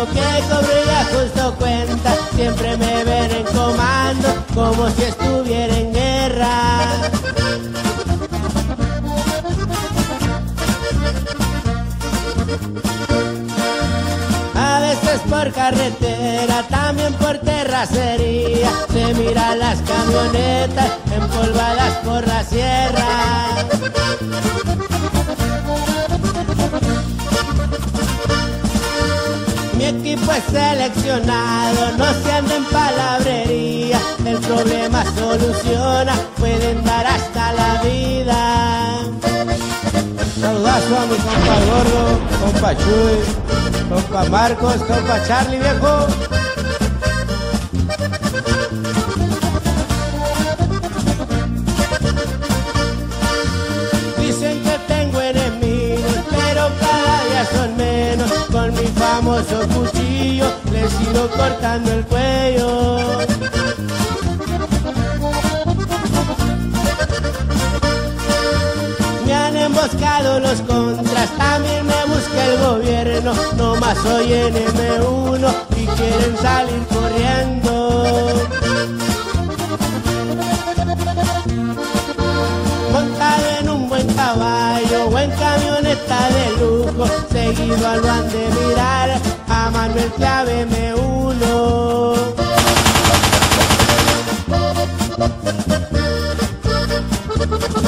que cobro ya justo cuenta, siempre me ven en comando, como si estuviera en guerra. A veces por carretera, también por terracería, se miran las camionetas empolvadas por la sierra. Mi equipo es seleccionado, no se anda en palabrería, el problema soluciona, pueden dar hasta la vida. Saludazo a mi compa Gordo, compa Chuy, compa Marcos, compa Charlie, viejo. Dicen que tengo enemigos, pero cada día son menos. Con mi famoso cuchillo les sigo cortando el cuello. Me han emboscado los contras, también me busca el gobierno. No más soy NM1 y quieren salir corriendo. Montado en un buen caballo, buen camioneta de lujo, seguido lo han de mirar a Manuel Clave M1.